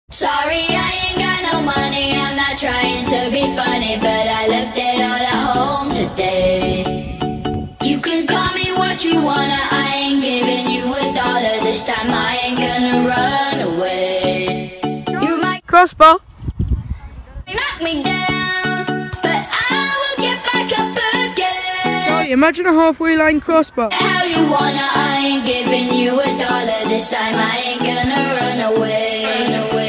Sorry, I ain't got no money, I'm not trying to be funny, but I left it all at home today. You can call me what you wanna, I ain't giving you $1 this time, I ain't gonna run away. You might Crossbar. knock me down, but I will get back up again. Right, imagine a halfway line crossbar. How you wanna, I ain't giving you $1 this time, I ain't gonna run away.